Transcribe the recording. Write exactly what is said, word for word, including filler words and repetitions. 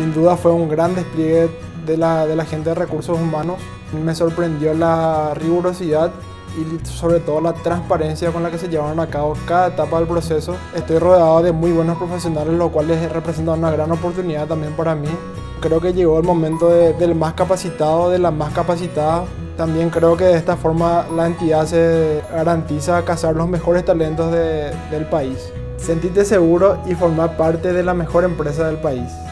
Sin duda fue un gran despliegue de la, de la gente de recursos humanos. Me sorprendió la rigurosidad y sobre todo la transparencia con la que se llevaron a cabo cada etapa del proceso. Estoy rodeado de muy buenos profesionales, lo cual representa una gran oportunidad también para mí. Creo que llegó el momento de, del más capacitado, de la más capacitada. También creo que de esta forma la entidad se garantiza cazar los mejores talentos de, del país. Sentirte seguro y formar parte de la mejor empresa del país.